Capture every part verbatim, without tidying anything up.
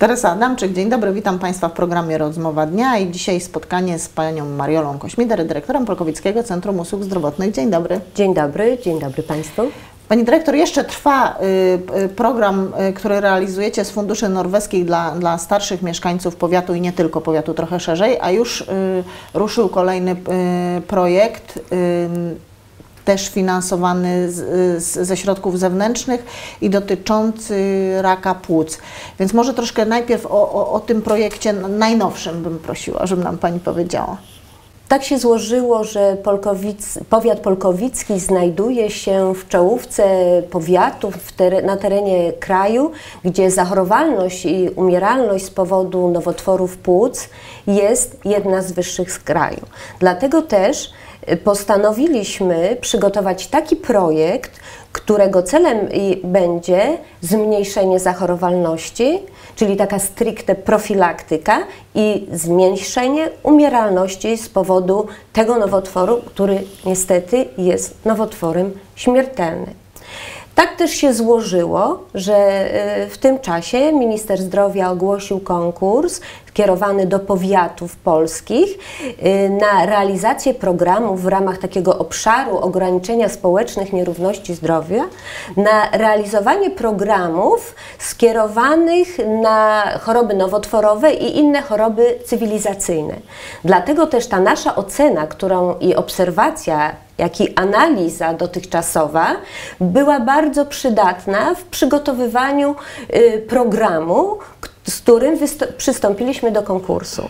Teresa Adamczyk, dzień dobry, witam Państwa w programie Rozmowa Dnia i dzisiaj spotkanie z Panią Mariolą Kośmider, dyrektorem Polkowickiego Centrum Usług Zdrowotnych. Dzień dobry. Dzień dobry, dzień dobry Państwu. Pani dyrektor, jeszcze trwa y, program, y, który realizujecie z funduszy norweskich dla, dla starszych mieszkańców powiatu i nie tylko powiatu, trochę szerzej, a już y, ruszył kolejny y, projekt, y, też finansowany z, z, ze środków zewnętrznych i dotyczący raka płuc. Więc może troszkę najpierw o, o, o tym projekcie najnowszym bym prosiła, żeby nam Pani powiedziała. Tak się złożyło, że Polkowic, powiat polkowicki znajduje się w czołówce powiatów w ter na terenie kraju, gdzie zachorowalność i umieralność z powodu nowotworów płuc jest jedna z wyższych z kraju. Dlatego też postanowiliśmy przygotować taki projekt, którego celem będzie zmniejszenie zachorowalności, czyli taka stricte profilaktyka i zmniejszenie umieralności z powodu tego nowotworu, który niestety jest nowotworem śmiertelnym. Tak też się złożyło, że w tym czasie minister zdrowia ogłosił konkurs skierowany do powiatów polskich na realizację programów w ramach takiego obszaru ograniczenia społecznych nierówności zdrowia, na realizowanie programów skierowanych na choroby nowotworowe i inne choroby cywilizacyjne. Dlatego też ta nasza ocena, którą i obserwacja, jak i analiza dotychczasowa była bardzo przydatna w przygotowywaniu y, programu, z którym przystąpiliśmy do konkursu.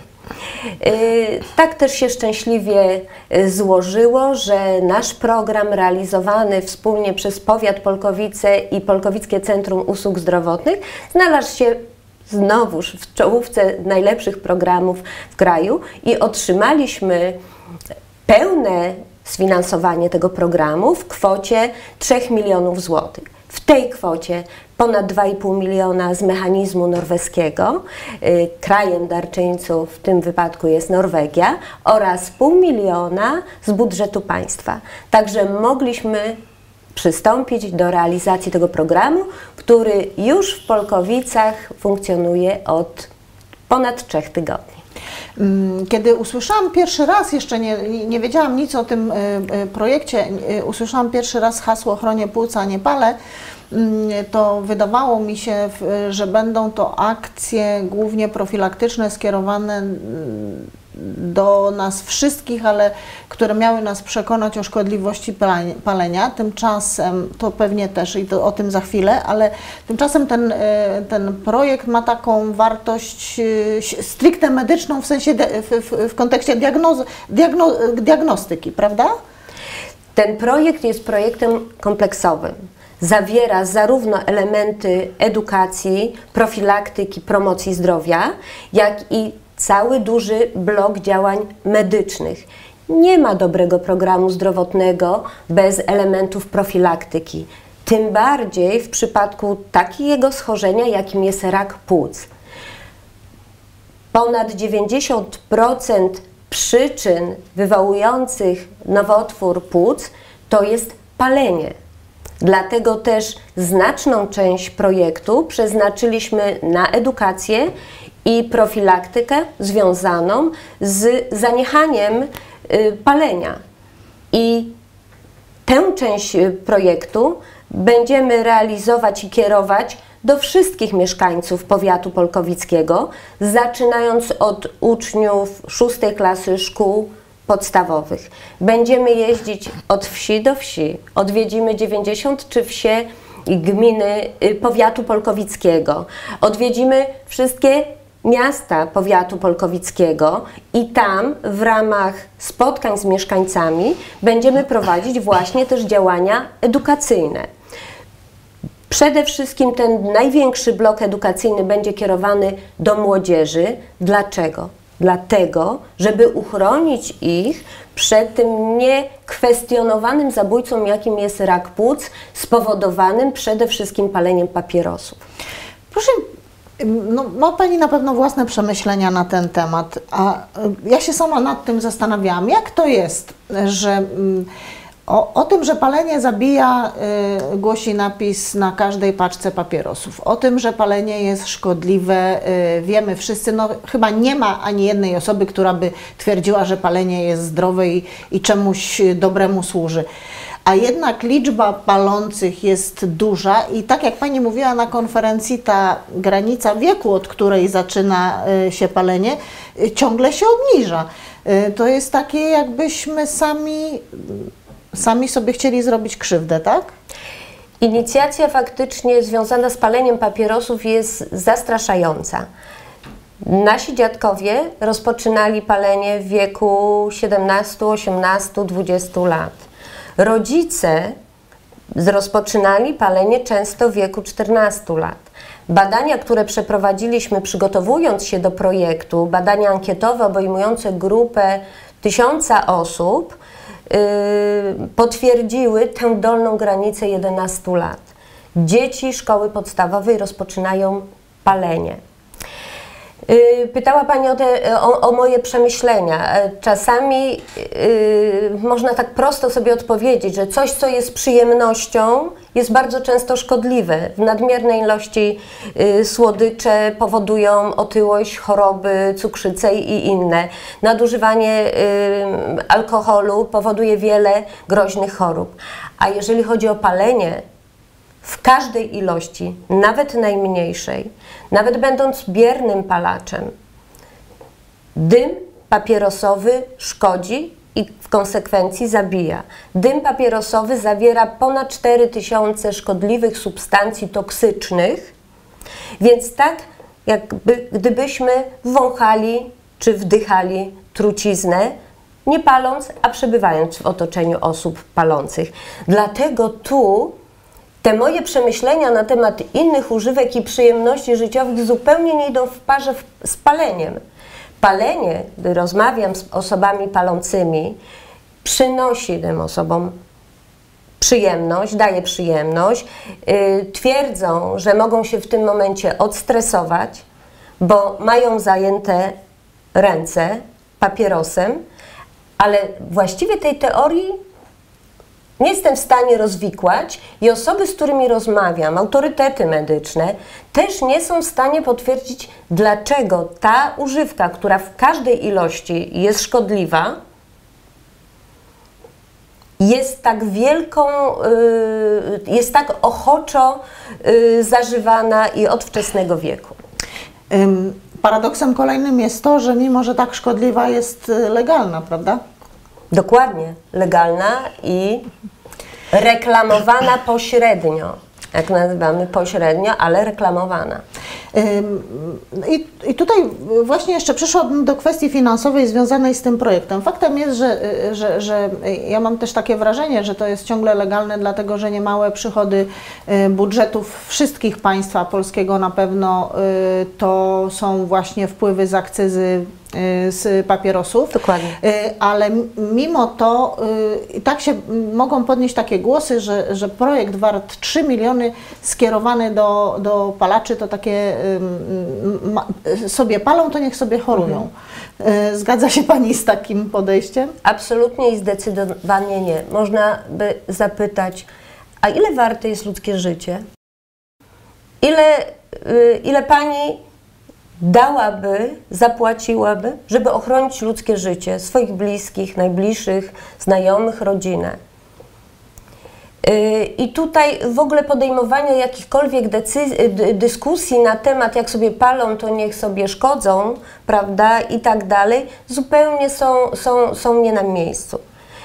Y, tak też się szczęśliwie y, złożyło, że nasz program realizowany wspólnie przez Powiat Polkowice i Polkowickie Centrum Usług Zdrowotnych znalazł się znowuż w czołówce najlepszych programów w kraju i otrzymaliśmy pełne sfinansowanie tego programu w kwocie trzech milionów złotych. W tej kwocie ponad dwa i pół miliona z mechanizmu norweskiego, yy, krajem darczyńców w tym wypadku jest Norwegia, oraz pół miliona z budżetu państwa. Także mogliśmy przystąpić do realizacji tego programu, który już w Polkowicach funkcjonuje od ponad trzech tygodni. Kiedy usłyszałam pierwszy raz, jeszcze nie, nie wiedziałam nic o tym projekcie, usłyszałam pierwszy raz hasło Chronię płuca, nie palę, to wydawało mi się, że będą to akcje głównie profilaktyczne skierowane do nas wszystkich, ale które miały nas przekonać o szkodliwości palenia. Tymczasem, to pewnie też i to o tym za chwilę, ale tymczasem ten, ten projekt ma taką wartość stricte medyczną, w sensie w, w, w kontekście diagnozy, diagno, diagnostyki, prawda? Ten projekt jest projektem kompleksowym. Zawiera zarówno elementy edukacji, profilaktyki, promocji zdrowia, jak i cały duży blok działań medycznych. Nie ma dobrego programu zdrowotnego bez elementów profilaktyki. Tym bardziej w przypadku takiego schorzenia, jakim jest rak płuc. Ponad dziewięćdziesiąt procent przyczyn wywołujących nowotwór płuc to jest palenie. Dlatego też znaczną część projektu przeznaczyliśmy na edukację i profilaktykę związaną z zaniechaniem y, palenia. I tę część projektu będziemy realizować i kierować do wszystkich mieszkańców powiatu polkowickiego, zaczynając od uczniów szóstej klasy szkół podstawowych. Będziemy jeździć od wsi do wsi. Odwiedzimy dziewięćdziesiąt trzy wsie i gminy powiatu polkowickiego. Odwiedzimy wszystkie miasta powiatu polkowickiego i tam w ramach spotkań z mieszkańcami będziemy prowadzić właśnie też działania edukacyjne. Przede wszystkim ten największy blok edukacyjny będzie kierowany do młodzieży. Dlaczego? Dlatego, żeby uchronić ich przed tym niekwestionowanym zabójcą, jakim jest rak płuc, spowodowanym przede wszystkim paleniem papierosów. Proszę, no, ma Pani na pewno własne przemyślenia na ten temat, a ja się sama nad tym zastanawiałam, jak to jest, że O, o tym, że palenie zabija, y, głosi napis na każdej paczce papierosów. O tym, że palenie jest szkodliwe, y, wiemy wszyscy. No, chyba nie ma ani jednej osoby, która by twierdziła, że palenie jest zdrowe i, i czemuś dobremu służy. A jednak liczba palących jest duża i tak jak Pani mówiła na konferencji, ta granica wieku, od której zaczyna y, się palenie, y, ciągle się obniża. Y, to jest takie, jakbyśmy sami... Sami sobie chcieli zrobić krzywdę, tak? Inicjacja faktycznie związana z paleniem papierosów jest zastraszająca. Nasi dziadkowie rozpoczynali palenie w wieku siedemnastu, osiemnastu, dwudziestu lat. Rodzice rozpoczynali palenie często w wieku czternastu lat. Badania, które przeprowadziliśmy przygotowując się do projektu, badania ankietowe obejmujące grupę tysiąca osób, Yy, potwierdziły tę dolną granicę jedenastu lat. Dzieci szkoły podstawowej rozpoczynają palenie. Yy, pytała Pani o, te, o, o moje przemyślenia. Czasami yy, można tak prosto sobie odpowiedzieć, że coś, co jest przyjemnością, jest bardzo często szkodliwe. W nadmiernej ilości yy, słodycze powodują otyłość, choroby, cukrzycę i inne. Nadużywanie yy, alkoholu powoduje wiele groźnych chorób. A jeżeli chodzi o palenie, w każdej ilości, nawet najmniejszej, nawet będąc biernym palaczem, dym papierosowy szkodzi i w konsekwencji zabija. Dym papierosowy zawiera ponad cztery tysiące szkodliwych substancji toksycznych, więc tak jakby gdybyśmy wąchali czy wdychali truciznę, nie paląc, a przebywając w otoczeniu osób palących. Dlatego tu te moje przemyślenia na temat innych używek i przyjemności życiowych zupełnie nie idą w parze z paleniem. Palenie, gdy rozmawiam z osobami palącymi, przynosi tym osobom przyjemność, daje przyjemność. Yy, twierdzą, że mogą się w tym momencie odstresować, bo mają zajęte ręce papierosem, ale właściwie tej teorii nie jestem w stanie rozwikłać i osoby, z którymi rozmawiam, autorytety medyczne, też nie są w stanie potwierdzić, dlaczego ta używka, która w każdej ilości jest szkodliwa, jest tak wielką, jest tak ochoczo zażywana i od wczesnego wieku. Paradoksem kolejnym jest to, że mimo, że tak szkodliwa, jest legalna, prawda? Dokładnie, legalna i reklamowana pośrednio, jak nazywamy pośrednio, ale reklamowana. I, I tutaj właśnie jeszcze przeszłabym do kwestii finansowej związanej z tym projektem. Faktem jest, że, że, że ja mam też takie wrażenie, że to jest ciągle legalne, dlatego że niemałe przychody budżetów wszystkich państwa polskiego na pewno to są właśnie wpływy z akcyzy z papierosów. Dokładnie. Ale mimo to i tak się mogą podnieść takie głosy, że, że projekt wart trzy miliony skierowany do, do palaczy to takie sobie palą, to niech sobie chorują. Mhm. Zgadza się Pani z takim podejściem? Absolutnie i zdecydowanie nie. Można by zapytać, a ile warte jest ludzkie życie? Ile, ile Pani dałaby, zapłaciłaby, żeby ochronić ludzkie życie, swoich bliskich, najbliższych, znajomych, rodzinę. I tutaj w ogóle podejmowanie jakichkolwiek dyskusji na temat, jak sobie palą, to niech sobie szkodzą, prawda, i tak dalej, zupełnie są, są, są nie na miejscu.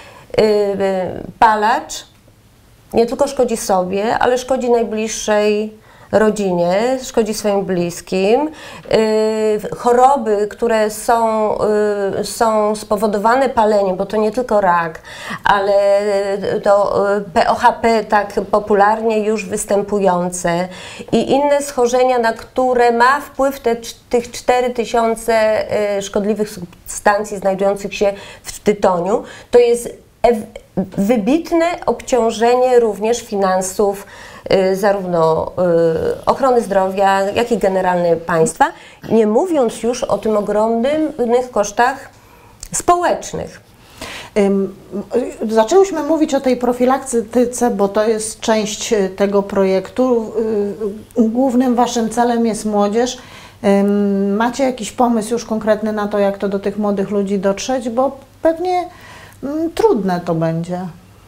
Palacz nie tylko szkodzi sobie, ale szkodzi najbliższej rodzinie, szkodzi swoim bliskim. Yy, choroby, które są, yy, są spowodowane paleniem, bo to nie tylko rak, ale to P O H P tak popularnie już występujące i inne schorzenia, na które ma wpływ te, tych cztery tysiące yy, szkodliwych substancji znajdujących się w tytoniu, to jest wybitne obciążenie również finansów zarówno y, ochrony zdrowia, jak i generalnie państwa, nie mówiąc już o tym ogromnych kosztach społecznych. Zaczęłyśmy mówić o tej profilaktyce, bo to jest część tego projektu. Głównym Waszym celem jest młodzież. Macie jakiś pomysł już konkretny na to, jak to do tych młodych ludzi dotrzeć, bo pewnie trudne to będzie.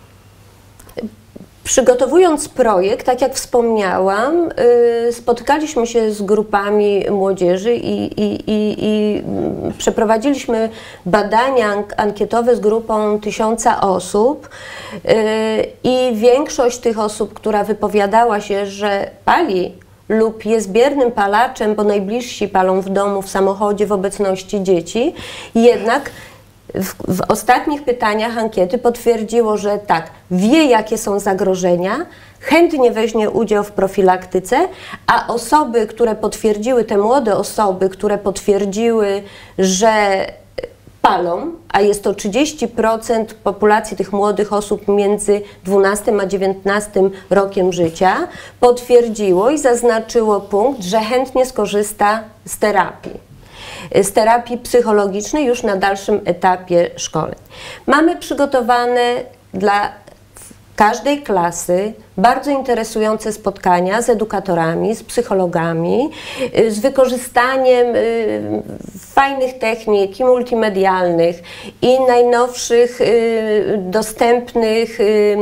Przygotowując projekt, tak jak wspomniałam, yy, spotykaliśmy się z grupami młodzieży i, i, i, i przeprowadziliśmy badania ankietowe z grupą tysiąca osób yy, i większość tych osób, która wypowiadała się, że pali lub jest biernym palaczem, bo najbliżsi palą w domu, w samochodzie, w obecności dzieci, jednak W, w ostatnich pytaniach ankiety potwierdziło, że tak, wie jakie są zagrożenia, chętnie weźmie udział w profilaktyce, a osoby, które potwierdziły, te młode osoby, które potwierdziły, że palą, a jest to trzydzieści procent populacji tych młodych osób między dwunastym a dziewiętnastym rokiem życia, potwierdziło i zaznaczyło punkt, że chętnie skorzysta z terapii. z terapii psychologicznej już na dalszym etapie szkoleń. Mamy przygotowane dla każdej klasy bardzo interesujące spotkania z edukatorami, z psychologami, z wykorzystaniem fajnych technik i multimedialnych i najnowszych dostępnych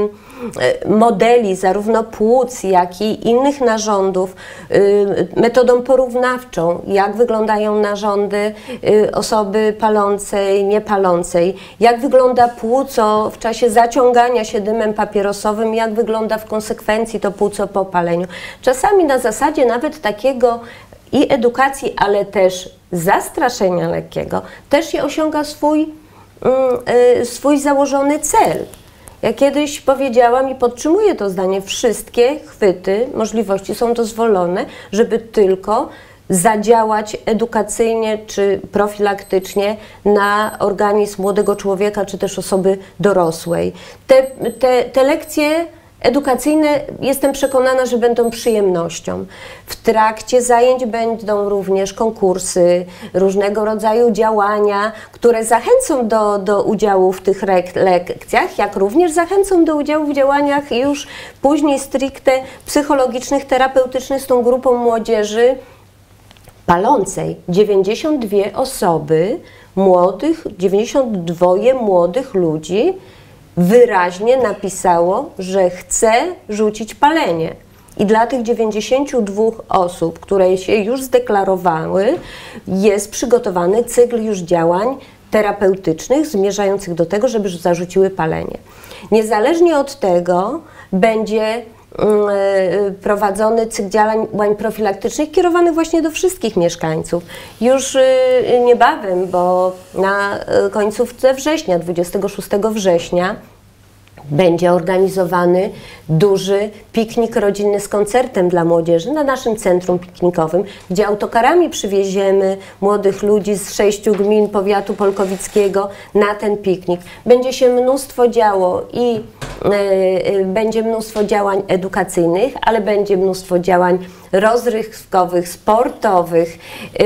modeli zarówno płuc, jak i innych narządów, metodą porównawczą, jak wyglądają narządy osoby palącej, niepalącej, jak wygląda płuco w czasie zaciągania się dymem papierosowym, jak wygląda w konsekwencji to płuco po paleniu. Czasami na zasadzie nawet takiego i edukacji, ale też zastraszenia lekkiego, też się osiąga swój, swój założony cel. Ja kiedyś powiedziałam i podtrzymuję to zdanie, wszystkie chwyty, możliwości są dozwolone, żeby tylko zadziałać edukacyjnie czy profilaktycznie na organizm młodego człowieka, czy też osoby dorosłej. Te, te, te lekcje edukacyjne, jestem przekonana, że będą przyjemnością. W trakcie zajęć będą również konkursy, różnego rodzaju działania, które zachęcą do, do udziału w tych lekcjach, jak również zachęcą do udziału w działaniach już później stricte psychologicznych, terapeutycznych z tą grupą młodzieży palącej. dziewięćdziesiąt dwie osoby młodych, dziewięćdziesiąt dwoje młodych ludzi wyraźnie napisało, że chce rzucić palenie. I dla tych dziewięćdziesięciu dwóch osób, które się już zdeklarowały, jest przygotowany cykl już działań terapeutycznych zmierzających do tego, żeby zarzuciły palenie. Niezależnie od tego będzie prowadzony cykl działań profilaktycznych kierowanych właśnie do wszystkich mieszkańców. Już niebawem, bo na końcówce września, dwudziestego szóstego września, będzie organizowany duży piknik rodzinny z koncertem dla młodzieży na naszym centrum piknikowym, gdzie autokarami przywieziemy młodych ludzi z sześciu gmin powiatu polkowickiego na ten piknik. Będzie się mnóstwo działo i y, będzie mnóstwo działań edukacyjnych, ale będzie mnóstwo działań rozrywkowych, sportowych. Yy,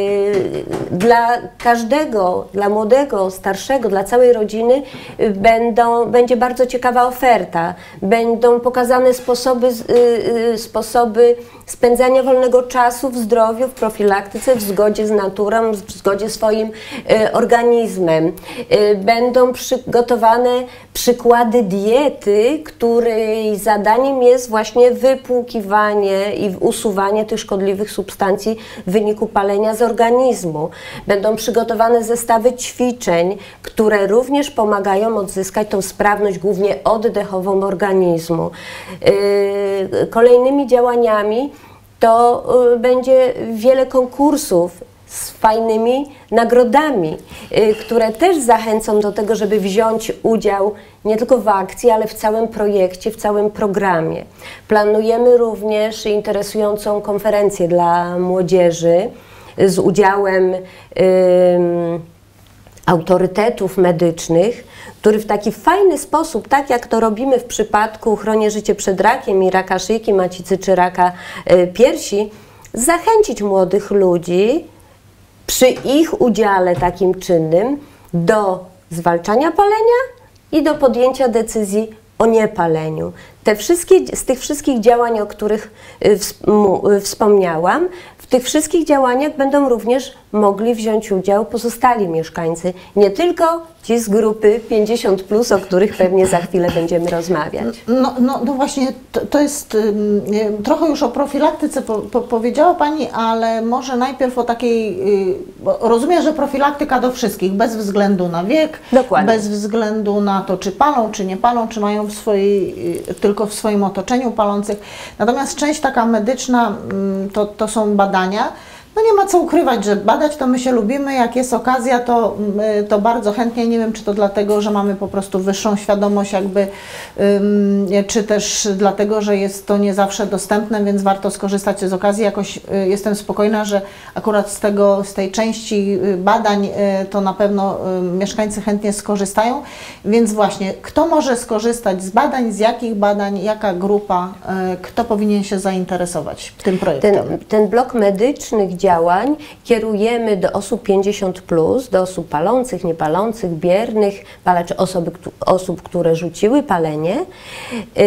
dla każdego, dla młodego, starszego, dla całej rodziny yy, będą, będzie bardzo ciekawa oferta. Będą pokazane sposoby, yy, sposoby spędzania wolnego czasu w zdrowiu, w profilaktyce, w zgodzie z naturą, w zgodzie z swoim yy, organizmem. Yy, będą przygotowane przykłady diety, której zadaniem jest właśnie wypłukiwanie i usuwanie tych szkodliwych substancji w wyniku palenia z organizmu. Będą przygotowane zestawy ćwiczeń, które również pomagają odzyskać tą sprawność, głównie oddechową organizmu. Yy, kolejnymi działaniami to yy, będzie wiele konkursów z fajnymi nagrodami, yy, które też zachęcą do tego, żeby wziąć udział nie tylko w akcji, ale w całym projekcie, w całym programie. Planujemy również interesującą konferencję dla młodzieży z udziałem yy, autorytetów medycznych, który w taki fajny sposób, tak jak to robimy w przypadku Chronię życie przed rakiem i raka szyjki macicy czy raka yy, piersi, zachęcić młodych ludzi przy ich udziale takim czynnym do zwalczania palenia i do podjęcia decyzji o niepaleniu. Te wszystkie, z tych wszystkich działań, o których wspomniałam, w tych wszystkich działaniach będą również mogli wziąć udział pozostali mieszkańcy, nie tylko ci z grupy pięćdziesiąt plus, o których pewnie za chwilę będziemy rozmawiać. No, no, no właśnie, to, to jest um, trochę już o profilaktyce po, po, powiedziała Pani, ale może najpierw o takiej, bo rozumiem, że profilaktyka do wszystkich, bez względu na wiek, Dokładnie. Bez względu na to, czy palą, czy nie palą, czy mają w swojej, tylko w swoim otoczeniu palących. Natomiast część taka medyczna to, to są badania. No nie ma co ukrywać, że badać to my się lubimy, jak jest okazja, to, to bardzo chętnie, nie wiem czy to dlatego, że mamy po prostu wyższą świadomość jakby, czy też dlatego, że jest to nie zawsze dostępne, więc warto skorzystać z okazji. Jakoś jestem spokojna, że akurat z tego, z tej części badań to na pewno mieszkańcy chętnie skorzystają, więc właśnie, kto może skorzystać z badań, z jakich badań, jaka grupa, kto powinien się zainteresować tym projektem? Ten, ten blok medycznych działań kierujemy do osób pięćdziesiąt plus, do osób palących, niepalących, biernych, palaczy, osoby, osób, które rzuciły palenie yy,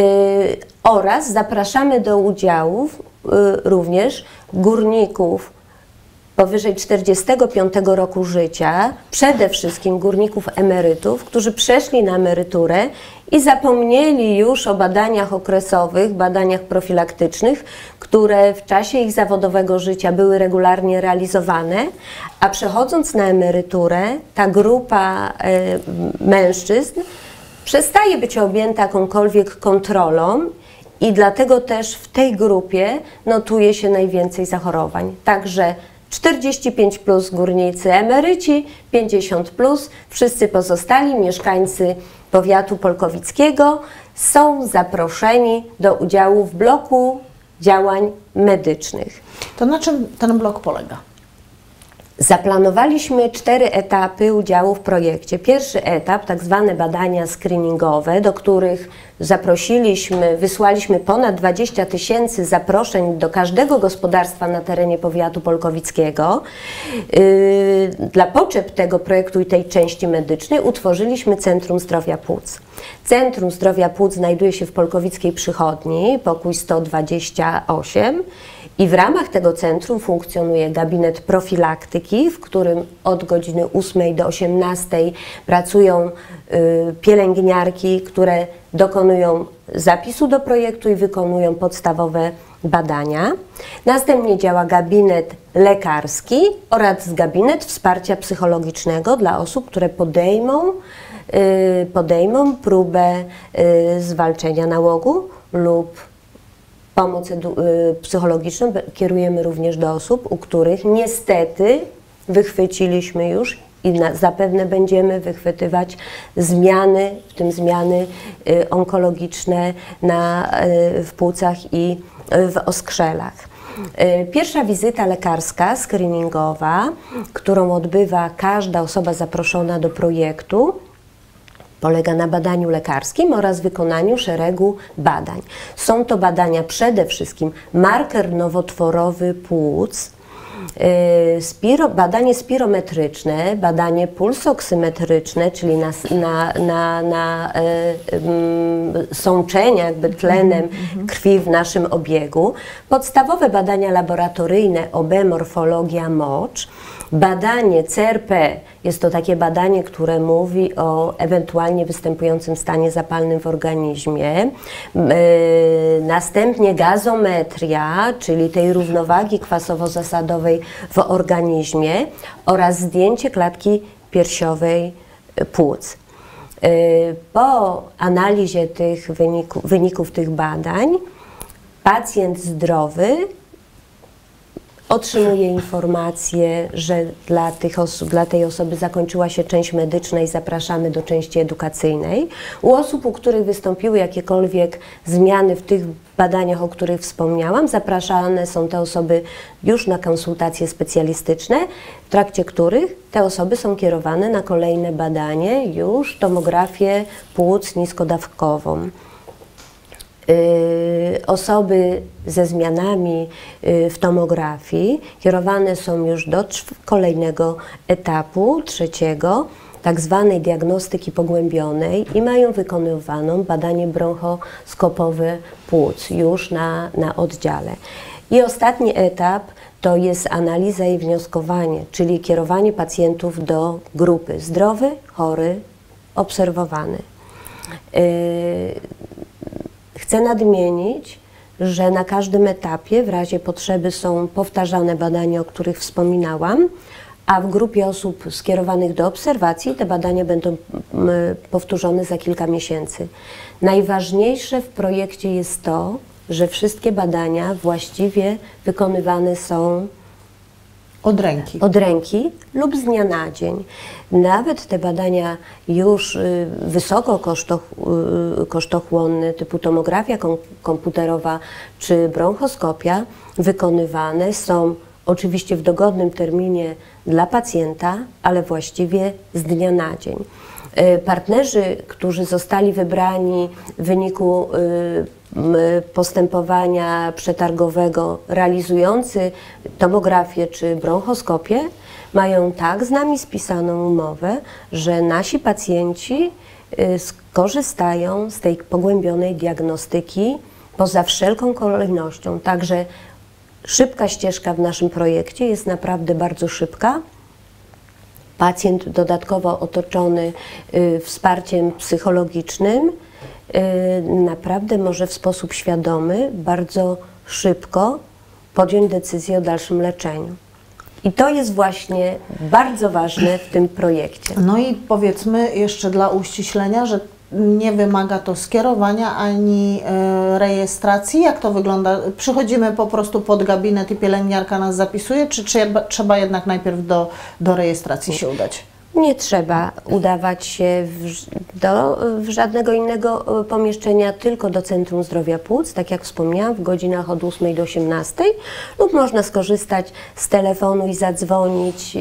oraz zapraszamy do udziałów yy, również górników powyżej czterdziestego piątego roku życia, przede wszystkim górników emerytów, którzy przeszli na emeryturę i zapomnieli już o badaniach okresowych, badaniach profilaktycznych, które w czasie ich zawodowego życia były regularnie realizowane, a przechodząc na emeryturę, ta grupa y, mężczyzn przestaje być objęta jakąkolwiek kontrolą i dlatego też w tej grupie notuje się najwięcej zachorowań. Także czterdzieści pięć plus górnicy emeryci, pięćdziesiąt plus, wszyscy pozostali mieszkańcy powiatu polkowickiego są zaproszeni do udziału w bloku działań medycznych. To na czym ten blok polega? Zaplanowaliśmy cztery etapy udziału w projekcie. Pierwszy etap, tak zwane badania screeningowe, do których zaprosiliśmy, wysłaliśmy ponad dwadzieścia tysięcy zaproszeń do każdego gospodarstwa na terenie powiatu polkowickiego. Yy, dla potrzeb tego projektu i tej części medycznej utworzyliśmy Centrum Zdrowia Płuc. Centrum Zdrowia Płuc znajduje się w polkowickiej przychodni, pokój sto dwadzieścia osiem. I w ramach tego centrum funkcjonuje gabinet profilaktyki, w którym od godziny ósmej do osiemnastej pracują y, pielęgniarki, które dokonują zapisu do projektu i wykonują podstawowe badania. Następnie działa gabinet lekarski oraz gabinet wsparcia psychologicznego dla osób, które podejmą, y, podejmą próbę y, zwalczenia nałogu lub pomoc psychologiczną kierujemy również do osób, u których niestety wychwyciliśmy już i na, zapewne będziemy wychwytywać zmiany, w tym zmiany y, onkologiczne na, y, w płucach i y, w oskrzelach. Y, pierwsza wizyta lekarska, screeningowa, którą odbywa każda osoba zaproszona do projektu, polega na badaniu lekarskim oraz wykonaniu szeregu badań. Są to badania przede wszystkim marker nowotworowy płuc, yy, spiro, badanie spirometryczne, badanie pulsoksymetryczne, czyli na, na, na, na yy, yy, sączenia jakby tlenem krwi w naszym obiegu, podstawowe badania laboratoryjne O B, morfologia mocz, badanie C R P, jest to takie badanie, które mówi o ewentualnie występującym stanie zapalnym w organizmie. Yy, następnie gazometria, czyli tej równowagi kwasowo-zasadowej w organizmie oraz zdjęcie klatki piersiowej płuc. Yy, po analizie tych wyniku, wyników tych badań pacjent zdrowy otrzymuje informację, że dla, tych osób, dla tej osoby zakończyła się część medyczna i zapraszamy do części edukacyjnej. U osób, u których wystąpiły jakiekolwiek zmiany w tych badaniach, o których wspomniałam, zapraszane są te osoby już na konsultacje specjalistyczne, w trakcie których te osoby są kierowane na kolejne badanie, już tomografię płuc niskodawkową. Yy, osoby ze zmianami yy, w tomografii kierowane są już do kolejnego etapu, trzeciego, tak zwanej diagnostyki pogłębionej i mają wykonywaną badanie bronchoskopowe płuc już na, na oddziale. I ostatni etap to jest analiza i wnioskowanie, czyli kierowanie pacjentów do grupy zdrowy, chory, obserwowany. Yy, chcę nadmienić, że na każdym etapie w razie potrzeby są powtarzane badania, o których wspominałam, a w grupie osób skierowanych do obserwacji te badania będą powtórzone za kilka miesięcy. Najważniejsze w projekcie jest to, że wszystkie badania właściwie wykonywane są od ręki. Od ręki lub z dnia na dzień. Nawet te badania już y, wysoko kosztoch, y, kosztochłonne, typu tomografia kom komputerowa czy bronchoskopia, wykonywane są oczywiście w dogodnym terminie dla pacjenta, ale właściwie z dnia na dzień. Y, partnerzy, którzy zostali wybrani w wyniku y, postępowania przetargowego realizujący tomografię czy bronchoskopię, mają tak z nami spisaną umowę, że nasi pacjenci skorzystają z tej pogłębionej diagnostyki poza wszelką kolejnością. Także szybka ścieżka w naszym projekcie jest naprawdę bardzo szybka. Pacjent dodatkowo otoczony wsparciem psychologicznym naprawdę może w sposób świadomy, bardzo szybko podjąć decyzję o dalszym leczeniu. I to jest właśnie bardzo ważne w tym projekcie. No i powiedzmy jeszcze dla uściślenia, że nie wymaga to skierowania ani e, rejestracji. Jak to wygląda? Przychodzimy po prostu pod gabinet i pielęgniarka nas zapisuje, czy, czy trzeba jednak najpierw do, do rejestracji się udać? Nie trzeba udawać się w, do w żadnego innego pomieszczenia, tylko do Centrum Zdrowia Płuc, tak jak wspomniałam, w godzinach od ósmej do osiemnastej, lub można skorzystać z telefonu i zadzwonić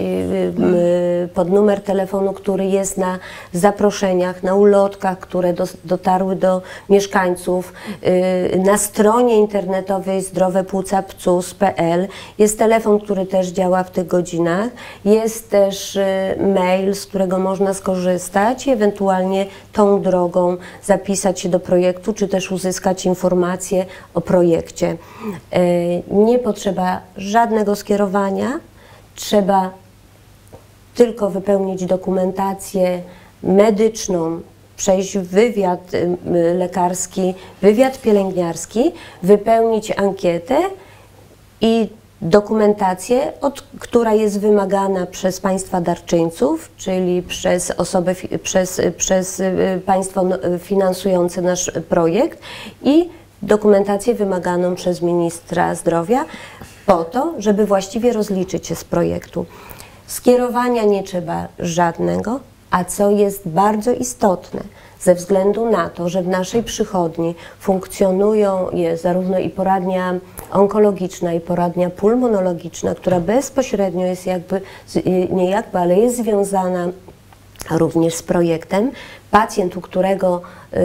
pod numer telefonu, który jest na zaproszeniach, na ulotkach, które do, dotarły do mieszkańców, na stronie internetowej zdrowe płuca pcus kropka p l. Jest telefon, który też działa w tych godzinach, jest też mail, z którego można skorzystać i ewentualnie tą drogą zapisać się do projektu, czy też uzyskać informacje o projekcie. Nie potrzeba żadnego skierowania, trzeba tylko wypełnić dokumentację medyczną, przejść wywiad lekarski, wywiad pielęgniarski, wypełnić ankietę i dokumentację, od, która jest wymagana przez państwa darczyńców, czyli przez osoby, przez, przez państwo finansujące nasz projekt, i dokumentację wymaganą przez ministra zdrowia po to, żeby właściwie rozliczyć się z projektu. Skierowania nie trzeba żadnego, a co jest bardzo istotne, ze względu na to, że w naszej przychodni funkcjonują jest zarówno i poradnia onkologiczna, i poradnia pulmonologiczna, która bezpośrednio jest jakby, nie jakby, ale jest związana również z projektem. Pacjent, u którego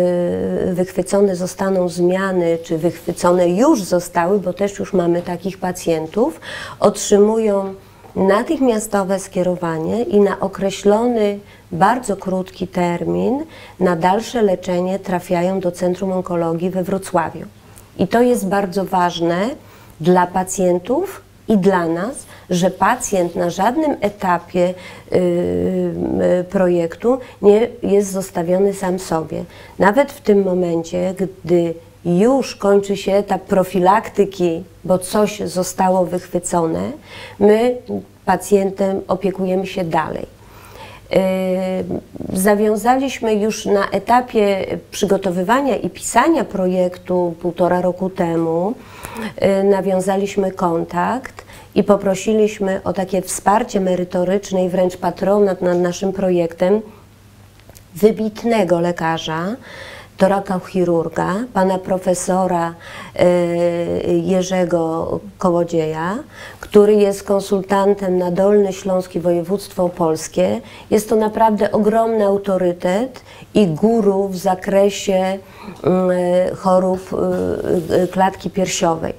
y, wychwycone zostaną zmiany, czy wychwycone już zostały, bo też już mamy takich pacjentów, otrzymują natychmiastowe skierowanie i na określony, bardzo krótki termin na dalsze leczenie trafiają do Centrum Onkologii we Wrocławiu. I to jest bardzo ważne dla pacjentów i dla nas, że pacjent na żadnym etapie y, y, projektu nie jest zostawiony sam sobie. Nawet w tym momencie, gdy już kończy się etap profilaktyki, bo coś zostało wychwycone, my pacjentem opiekujemy się dalej. Yy, zawiązaliśmy już na etapie przygotowywania i pisania projektu półtora roku temu, yy, nawiązaliśmy kontakt i poprosiliśmy o takie wsparcie merytoryczne i wręcz patronat nad naszym projektem wybitnego lekarza, torakochirurga, pana profesora y, Jerzego Kołodzieja, który jest konsultantem na Dolny Śląsk i województwo opolskie. Jest to naprawdę ogromny autorytet i guru w zakresie y, chorób y, klatki piersiowej.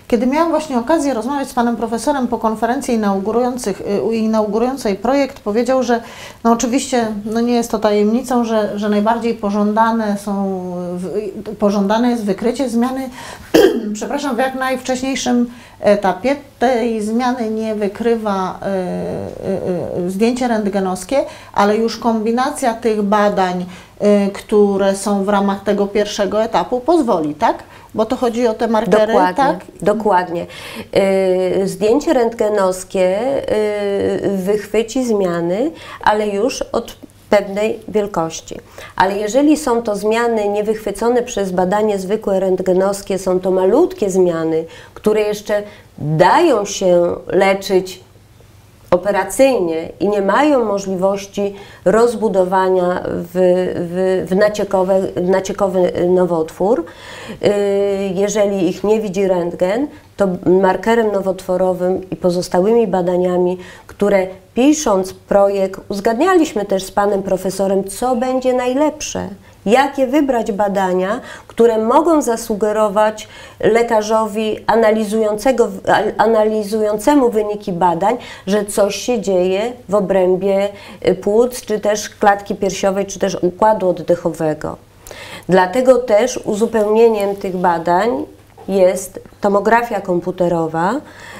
Kiedy miałam właśnie okazję rozmawiać z panem profesorem po konferencji inaugurujących, inaugurującej projekt, powiedział, że no oczywiście no nie jest to tajemnicą, że, że najbardziej pożądane są, pożądane jest wykrycie zmiany, przepraszam, w jak najwcześniejszym etapie. Tej zmiany nie wykrywa y, y, y, zdjęcie rentgenowskie, ale już kombinacja tych badań, y, które są w ramach tego pierwszego etapu, pozwoli, tak? Bo to chodzi o te markery, dokładnie, tak? Dokładnie. Y, zdjęcie rentgenowskie y, wychwyci zmiany, ale już od pewnej wielkości. Ale jeżeli są to zmiany niewychwycone przez badanie zwykłe rentgenowskie, są to malutkie zmiany, które jeszcze dają się leczyć operacyjnie i nie mają możliwości rozbudowania w, w, w, naciekowe, w naciekowy nowotwór, jeżeli ich nie widzi rentgen, to markerem nowotworowym i pozostałymi badaniami, które pisząc projekt uzgadnialiśmy też z panem profesorem, co będzie najlepsze, jakie wybrać badania, które mogą zasugerować lekarzowi analizującego, analizującemu wyniki badań, że coś się dzieje w obrębie płuc, czy też klatki piersiowej, czy też układu oddechowego. Dlatego też uzupełnieniem tych badań jest tomografia komputerowa,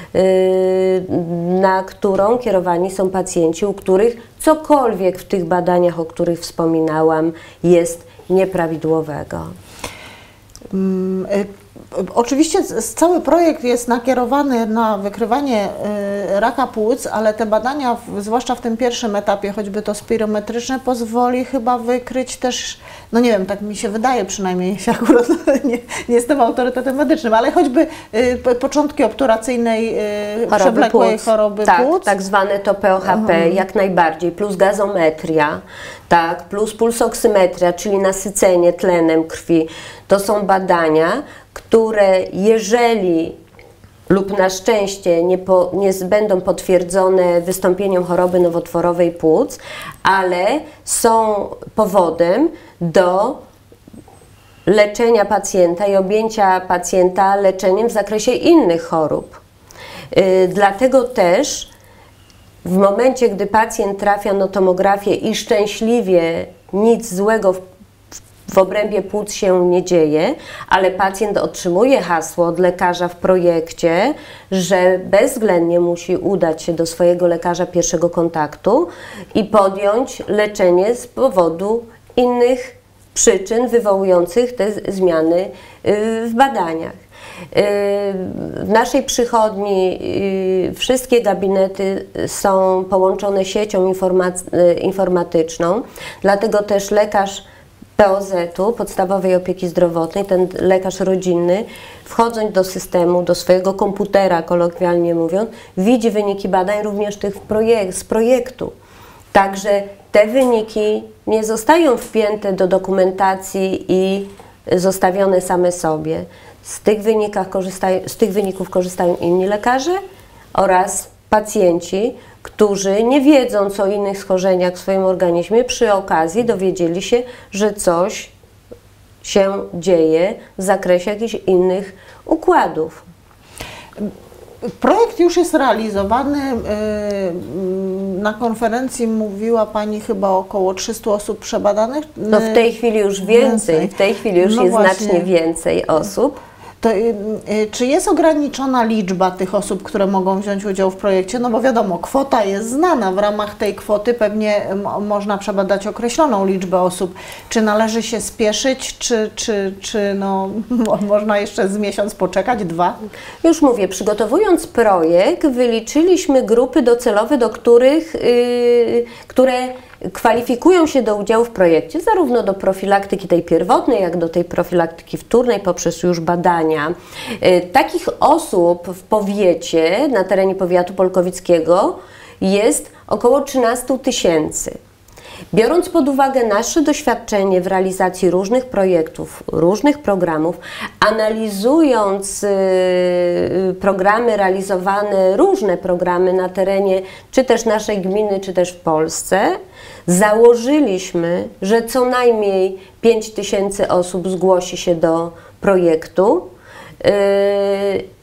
na którą kierowani są pacjenci, u których cokolwiek w tych badaniach, o których wspominałam, jest nieprawidłowego. Hmm, oczywiście cały projekt jest nakierowany na wykrywanie raka płuc, ale te badania, zwłaszcza w tym pierwszym etapie, choćby to spirometryczne, pozwoli chyba wykryć też, no nie wiem, tak mi się wydaje przynajmniej, jeśli akurat nie, nie jestem autorytetem medycznym, ale choćby początki obturacyjnej choroby przewlekłej płuc. choroby tak, płuc. Tak zwane to P O H P, mhm. jak najbardziej, plus gazometria, tak, plus pulsoksymetria, czyli nasycenie tlenem krwi. To są badania, które jeżeli lub na szczęście nie, po, nie będą potwierdzone wystąpieniem choroby nowotworowej płuc, ale są powodem do leczenia pacjenta i objęcia pacjenta leczeniem w zakresie innych chorób. Yy, dlatego też w momencie, gdy pacjent trafia na tomografię i szczęśliwie nic złego w w obrębie płuc się nie dzieje, ale pacjent otrzymuje hasło od lekarza w projekcie, że bezwzględnie musi udać się do swojego lekarza pierwszego kontaktu i podjąć leczenie z powodu innych przyczyn wywołujących te zmiany w badaniach. W naszej przychodni wszystkie gabinety są połączone siecią informatyczną, dlatego też lekarz P O Z-u, podstawowej opieki zdrowotnej, ten lekarz rodzinny, wchodząc do systemu, do swojego komputera, kolokwialnie mówiąc, widzi wyniki badań również tych projek z projektu. Także te wyniki nie zostają wpięte do dokumentacji i zostawione same sobie. Z tych, wynikach korzystają, z tych wyników korzystają inni lekarze oraz pacjenci, którzy nie wiedząc o innych schorzeniach w swoim organizmie, przy okazji dowiedzieli się, że coś się dzieje w zakresie jakichś innych układów. Projekt już jest realizowany. Na konferencji mówiła Pani chyba około trzystu osób przebadanych. No w tej chwili już więcej, w tej chwili już no jest właśnie. znacznie więcej osób. To, czy jest ograniczona liczba tych osób, które mogą wziąć udział w projekcie? No bo wiadomo, kwota jest znana, w ramach tej kwoty pewnie można przebadać określoną liczbę osób. Czy należy się spieszyć, czy, czy, czy no, można jeszcze z miesiąc poczekać, dwa? Już mówię, przygotowując projekt, wyliczyliśmy grupy docelowe, do których, yy, które kwalifikują się do udziału w projekcie, zarówno do profilaktyki tej pierwotnej, jak do tej profilaktyki wtórnej poprzez już badania. Takich osób w powiecie, na terenie powiatu polkowickiego jest około trzynaście tysięcy. Biorąc pod uwagę nasze doświadczenie w realizacji różnych projektów, różnych programów, analizując y, programy realizowane, różne programy na terenie czy też naszej gminy, czy też w Polsce, założyliśmy, że co najmniej pięć tysięcy osób zgłosi się do projektu. Y,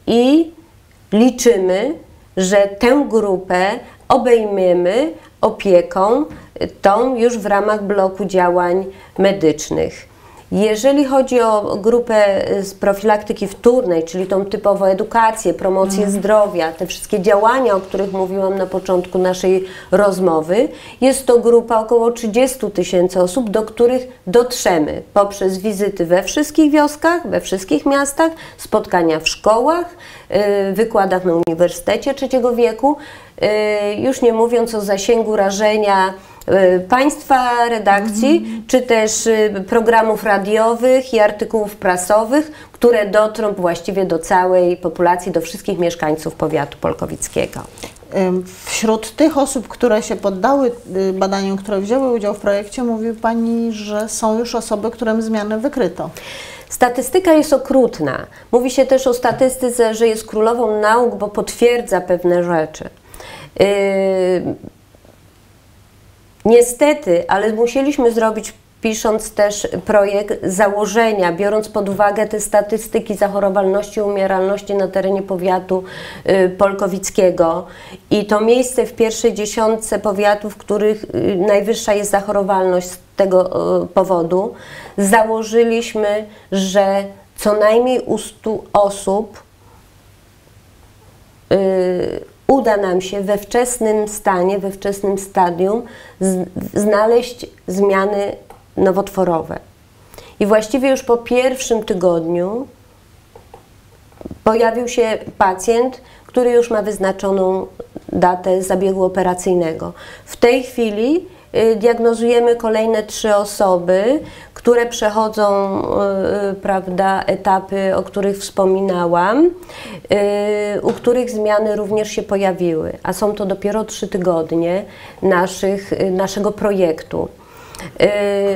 i liczymy, że tę grupę obejmiemy opieką tą już w ramach bloku działań medycznych. Jeżeli chodzi o grupę z profilaktyki wtórnej, czyli tą typową edukację, promocję mm. zdrowia, te wszystkie działania, o których mówiłam na początku naszej rozmowy, jest to grupa około trzydziestu tysięcy osób, do których dotrzemy poprzez wizyty we wszystkich wioskach, we wszystkich miastach, spotkania w szkołach, wykładach na Uniwersytecie Trzeciego Wieku, już nie mówiąc o zasięgu rażenia Państwa redakcji, mm. czy też programów radiowych i artykułów prasowych, które dotrą właściwie do całej populacji, do wszystkich mieszkańców powiatu polkowickiego. Wśród tych osób, które się poddały badaniom, które wzięły udział w projekcie, mówi Pani, że są już osoby, którym zmiany wykryto. Statystyka jest okrutna. Mówi się też o statystyce, że jest królową nauk, bo potwierdza pewne rzeczy. Yy, Niestety, ale musieliśmy zrobić, pisząc też projekt, założenia, biorąc pod uwagę te statystyki zachorowalności i umieralności na terenie powiatu y, polkowickiego i to miejsce w pierwszej dziesiątce powiatów, w których y, najwyższa jest zachorowalność z tego y, powodu, założyliśmy, że co najmniej u stu osób y, uda nam się we wczesnym stanie, we wczesnym stadium z, znaleźć zmiany nowotworowe. I właściwie już po pierwszym tygodniu pojawił się pacjent, który już ma wyznaczoną datę zabiegu operacyjnego. W tej chwili y, diagnozujemy kolejne trzy osoby, które przechodzą y, prawda, etapy, o których wspominałam, y, u których zmiany również się pojawiły, a są to dopiero trzy tygodnie naszych, y, naszego projektu. Y,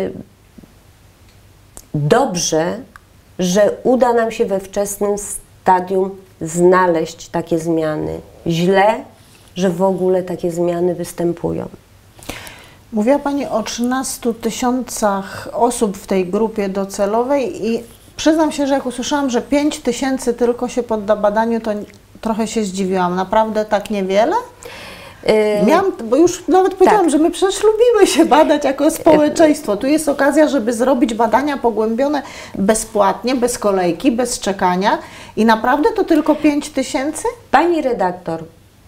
dobrze, że uda nam się we wczesnym stadium znaleźć takie zmiany. Źle, że w ogóle takie zmiany występują. Mówiła Pani o trzynastu tysiącach osób w tej grupie docelowej i przyznam się, że jak usłyszałam, że pięć tysięcy tylko się podda badaniu, to trochę się zdziwiłam. Naprawdę tak niewiele? Yy, Miałam, bo już nawet powiedziałam, tak. że my przecież lubimy się badać jako społeczeństwo. Tu jest okazja, żeby zrobić badania pogłębione bezpłatnie, bez kolejki, bez czekania i naprawdę to tylko pięć tysięcy? Pani redaktor,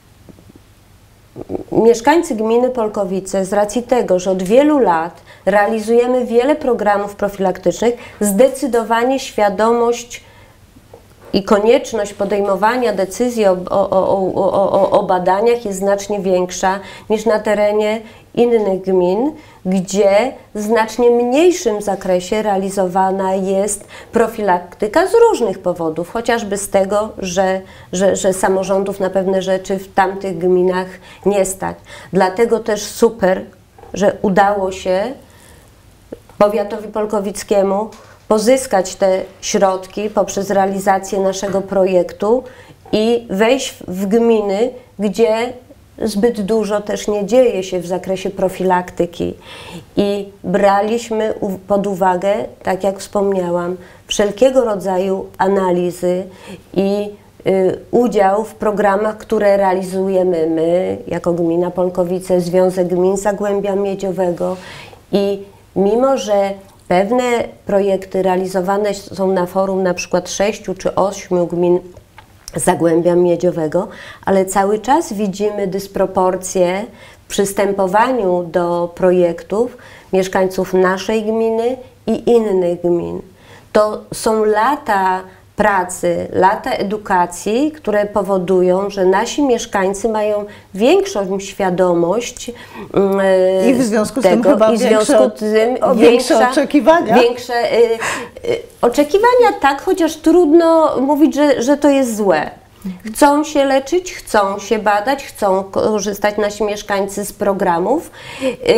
mieszkańcy gminy Polkowice z racji tego, że od wielu lat realizujemy wiele programów profilaktycznych, zdecydowanie świadomość i konieczność podejmowania decyzji o, o, o, o, o badaniach jest znacznie większa niż na terenie innych gmin, gdzie w znacznie mniejszym zakresie realizowana jest profilaktyka z różnych powodów, chociażby z tego, że, że, że samorządów na pewne rzeczy w tamtych gminach nie stać. Dlatego też super, że udało się powiatowi polkowickiemu pozyskać te środki poprzez realizację naszego projektu i wejść w gminy, gdzie zbyt dużo też nie dzieje się w zakresie profilaktyki. I braliśmy pod uwagę, tak jak wspomniałam, wszelkiego rodzaju analizy i y, udział w programach, które realizujemy my, jako gmina Polkowice, Związek Gmin Zagłębia Miedziowego i mimo, że pewne projekty realizowane są na forum na przykład sześciu czy ośmiu gmin Zagłębia Miedziowego, ale cały czas widzimy dysproporcje w przystępowaniu do projektów mieszkańców naszej gminy i innych gmin. To są lata pracy, lata edukacji, które powodują, że nasi mieszkańcy mają większą świadomość yy, i w związku z tego, tym chyba i w związku większe, z tym o, większe większe oczekiwania. Większe, yy, yy, oczekiwania tak, chociaż trudno mówić, że, że to jest złe. Chcą się leczyć, chcą się badać, chcą korzystać nasi mieszkańcy z programów, yy,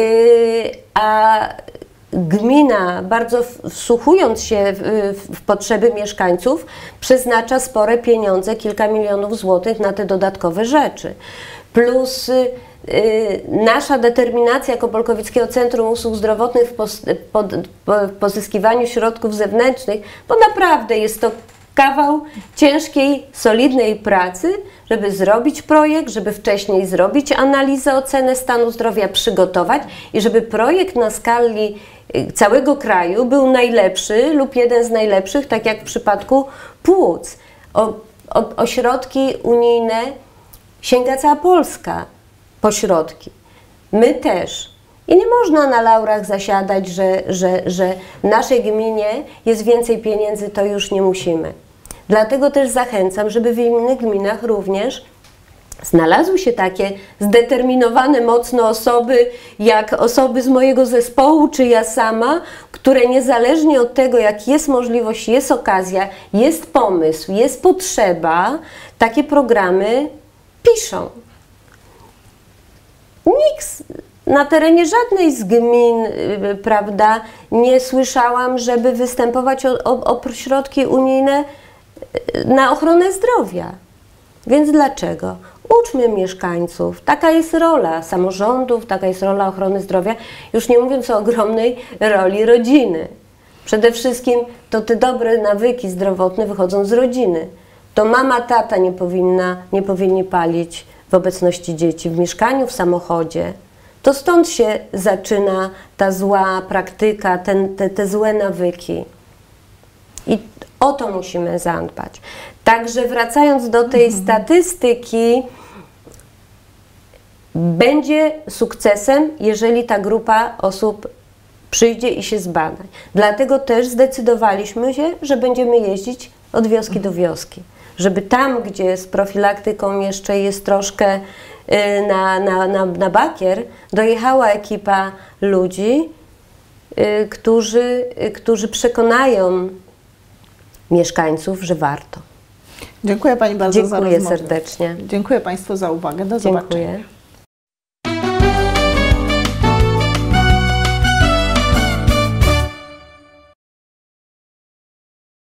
a gmina, bardzo wsłuchując się w, w potrzeby mieszkańców, przeznacza spore pieniądze, kilka milionów złotych na te dodatkowe rzeczy. Plus y, y, nasza determinacja jako Polkowickiego Centrum Usług Zdrowotnych w, pos, pod, po, w pozyskiwaniu środków zewnętrznych, bo naprawdę jest to kawał ciężkiej, solidnej pracy, żeby zrobić projekt, żeby wcześniej zrobić analizę, ocenę stanu zdrowia, przygotować i żeby projekt na skali całego kraju był najlepszy lub jeden z najlepszych, tak jak w przypadku płuc. O, o, o środki unijne sięga cała Polska po środki. My też. I nie można na laurach zasiadać, że, że, że w naszej gminie jest więcej pieniędzy, to już nie musimy. Dlatego też zachęcam, żeby w innych gminach również znalazły się takie zdeterminowane mocno osoby, jak osoby z mojego zespołu, czy ja sama, które niezależnie od tego, jak jest możliwość, jest okazja, jest pomysł, jest potrzeba, takie programy piszą. Nikt na terenie żadnej z gmin, prawda, nie słyszałam, żeby występować o, o, o środki unijne na ochronę zdrowia. Więc dlaczego? Uczmy mieszkańców. Taka jest rola samorządów, taka jest rola ochrony zdrowia, już nie mówiąc o ogromnej roli rodziny. Przede wszystkim to te dobre nawyki zdrowotne wychodzą z rodziny. To mama, tata nie powinna, nie powinni palić w obecności dzieci w mieszkaniu, w samochodzie. To stąd się zaczyna ta zła praktyka, ten, te, te złe nawyki. I o to musimy zadbać. Także wracając do tej mhm. statystyki, będzie sukcesem, jeżeli ta grupa osób przyjdzie i się zbada. Dlatego też zdecydowaliśmy się, że będziemy jeździć od wioski do wioski. Żeby tam, gdzie z profilaktyką jeszcze jest troszkę na, na, na, na bakier, dojechała ekipa ludzi, którzy, którzy przekonają mieszkańców, że warto. Dziękuję Pani bardzo Dziękuję za rozmowę. serdecznie. Dziękuję Państwu za uwagę. Do zobaczenia. Dziękuję.